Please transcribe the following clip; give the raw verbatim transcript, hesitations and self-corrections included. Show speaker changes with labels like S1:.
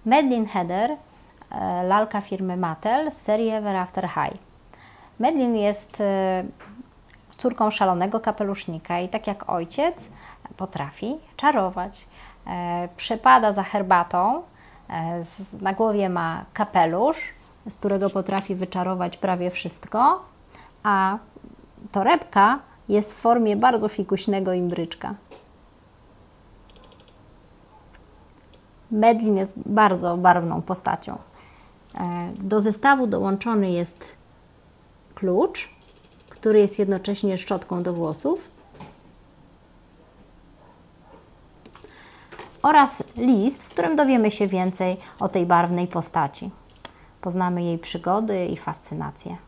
S1: Madeline Heather, lalka firmy Mattel z serii Ever After High. Madeline jest córką szalonego kapelusznika i tak jak ojciec potrafi czarować. Przepada za herbatą, na głowie ma kapelusz, z którego potrafi wyczarować prawie wszystko, a torebka jest w formie bardzo fikuśnego imbryczka. Madeline jest bardzo barwną postacią. Do zestawu dołączony jest klucz, który jest jednocześnie szczotką do włosów, oraz list, w którym dowiemy się więcej o tej barwnej postaci. Poznamy jej przygody i fascynacje.